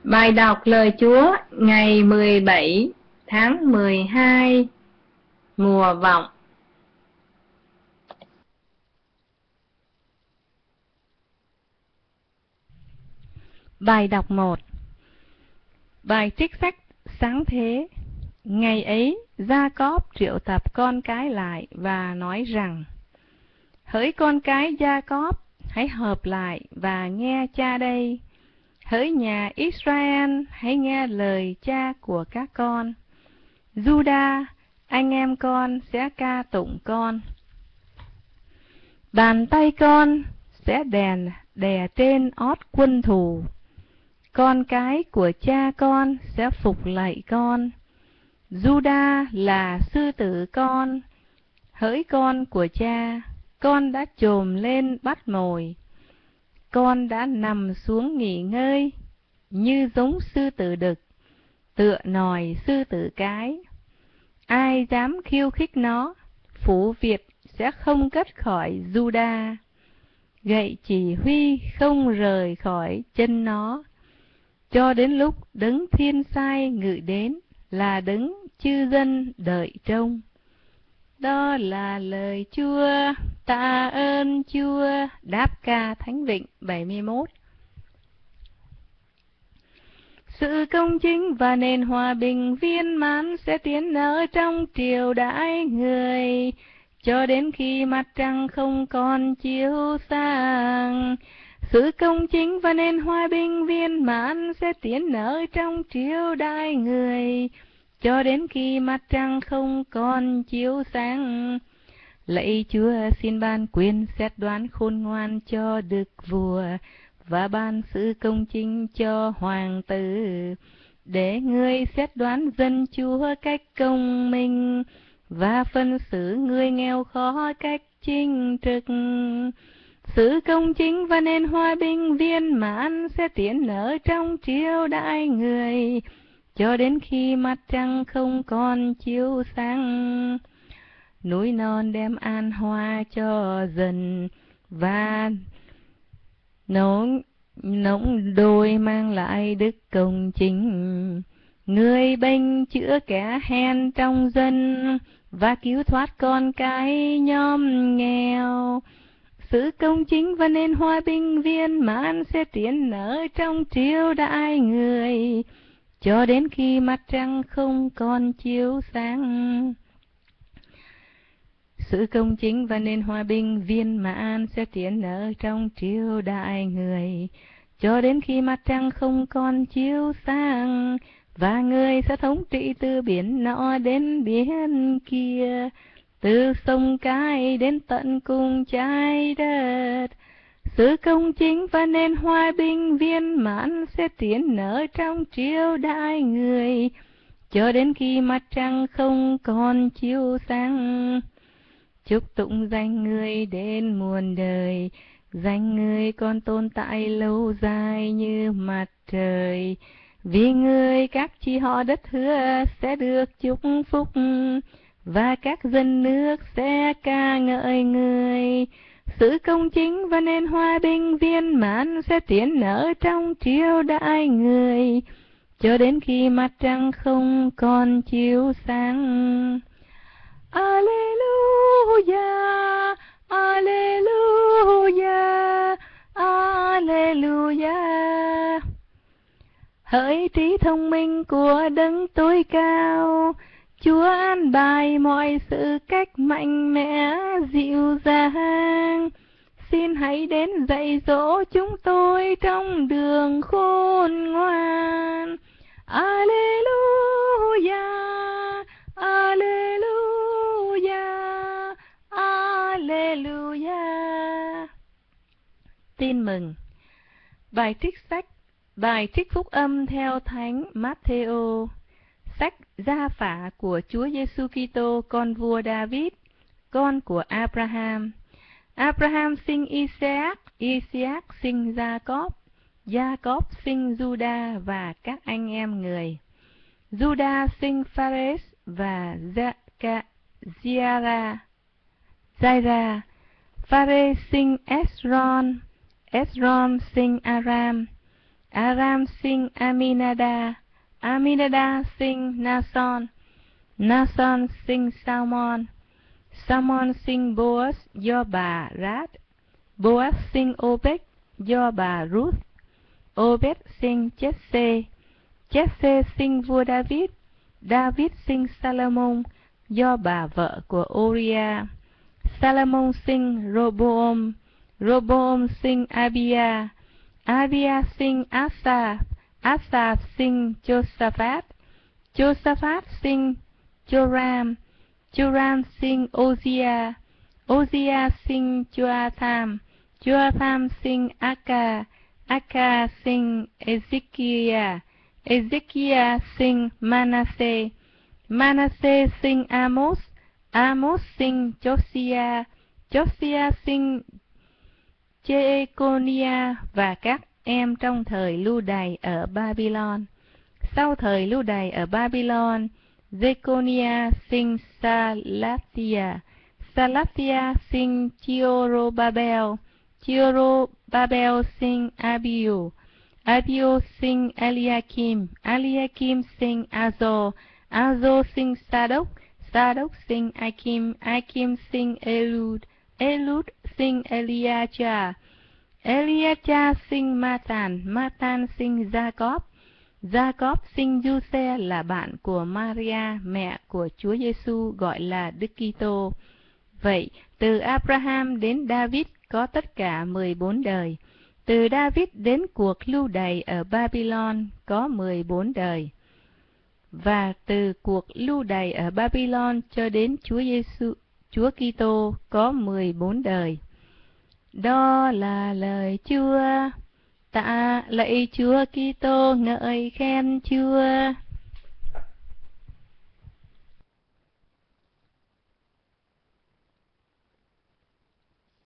Bài đọc lời Chúa ngày 17 tháng 12 mùa vọng. Bài đọc 1. Bài trích sách sáng thế. Ngày ấy, Gia-cóp triệu tập con cái lại và nói rằng: Hỡi con cái Gia-cóp, hãy hợp lại và nghe cha đây. Hỡi nhà Israel, hãy nghe lời cha của các con. Giu-đa, anh em con sẽ ca tụng con. Bàn tay con sẽ đè trên ót quân thù. Con cái của cha con sẽ phục lạy con. Giu-đa là sư tử con. Hỡi con của cha, con đã chồm lên bắt mồi. Con đã nằm xuống nghỉ ngơi, như giống sư tử đực, tựa nòi sư tử cái. Ai dám khiêu khích nó, phủ Việt sẽ không cất khỏi Giu-đa. Gậy chỉ huy không rời khỏi chân nó, cho đến lúc đấng thiên sai ngự đến, là đấng chư dân đợi trông. Đó là lời Chúa, tạ ơn Chúa. Đáp ca Thánh Vịnh 71. Sự công chính và nền hòa bình viên mãn sẽ tiến ở trong triều đại người, cho đến khi mặt trăng không còn chiếu sáng. Sự công chính và nền hòa bình viên mãn sẽ tiến ở trong triều đại người, cho đến khi mặt trăng không còn chiếu sáng. Lạy Chúa, xin ban quyền xét đoán khôn ngoan cho đức vua, và ban sự công chính cho hoàng tử, để người xét đoán dân Chúa cách công minh, và phân xử người nghèo khó cách chính trực. Sự công chính và nền hòa bình viên mãn sẽ tiến ở trong triều đại người, cho đến khi mặt trăng không còn chiếu sáng. Núi non đem an hoa cho dần, và nông đồi mang lại đức công chính. Người bênh chữa kẻ hèn trong dân, và cứu thoát con cái nhóm nghèo. Sự công chính và nền hòa bình viên mãn sẽ tiến ở trong triều đại người, cho đến khi mặt trăng không còn chiếu sáng. Sự công chính và nền hòa bình viên mãn sẽ tiến ở trong triều đại người, cho đến khi mặt trăng không còn chiếu sáng. Và người sẽ thống trị từ biển nọ đến biển kia, từ sông Cái đến tận cùng trái đất. Sự công chính và nền hòa bình viên mãn sẽ tiến ở trong triều đại người, cho đến khi mặt trăng không còn chiếu sáng. Chúc tụng danh người đến muôn đời, danh người còn tồn tại lâu dài như mặt trời. Vì người các chi họ đất hứa sẽ được chúc phúc, và các dân nước sẽ ca ngợi người. Sự công chính và nền hòa bình viên mãn sẽ tiến ở trong triều đại người, cho đến khi mặt trăng không còn chiếu sáng. Alleluia, Alleluia, Alleluia. Hỡi trí thông minh của đấng tối cao, Chúa an bài mọi sự cách mạnh mẽ dịu dàng. Xin hãy đến dạy dỗ chúng tôi trong đường khôn ngoan. Alleluia, Alleluia, Alleluia. Tin mừng. Bài trích phúc âm theo Thánh Mát-thê-ô. Sách gia phả của Chúa Giêsu Kitô, con vua David, con của Abraham. Abraham sinh Isaac, Isaac sinh Gia-cóp, Gia-cóp sinh Giu-đa và các anh em người. Giu-đa sinh Pha-rết và Giai-ra. Pha-rết sinh Esron, Esron sinh Aram, Aram sinh Aminadab, Aminadab sinh Nason, Nason sinh Salmon, Salmon sinh Boaz do bà Rát, Boaz sinh Obed do bà Ruth, Obed sinh Jesse, Jesse sinh vua David, David sinh Salomon do bà vợ của Uriah, Salomon sinh Roboam, Roboam sinh Abia, Abia sinh Asaph, Asaph sinh Josaphat, Josaphat sinh Joram, Joram sinh Ozia, Ozia sinh Joatham, Joatham sinh Aka, Aka sinh Ezekiah, Ezekiah sinh Manasseh, Manasseh sinh Amos, Amos sinh Josiah, Josiah sinh Jeconiah và các em trong thời lưu đày ở Babylon. Sau thời lưu đày ở Babylon, Jeconiah sinh Salathiah, Salathiah sinh Chiorobabel, Chiorobabel sinh Abiu, Abiu sinh Eliakim, Eliakim sinh Azor, Azor sinh Sadoc, Sadoc sinh Akim, Akim sinh Elud, Elud sinh Eliachah, Eliachah sinh Matan, Matan sinh Jacob, Jacob sinh Giuse là bạn của Maria, mẹ của Chúa Giêsu gọi là Đức Kitô. Vậy, từ Abraham đến David có tất cả 14 đời. Từ David đến cuộc lưu đày ở Babylon có 14 đời. Và từ cuộc lưu đày ở Babylon cho đến Chúa Giêsu, Chúa Kitô có 14 đời. Đó là lời Chúa. Tạ lạy Chúa Kitô, ngợi khen Chúa.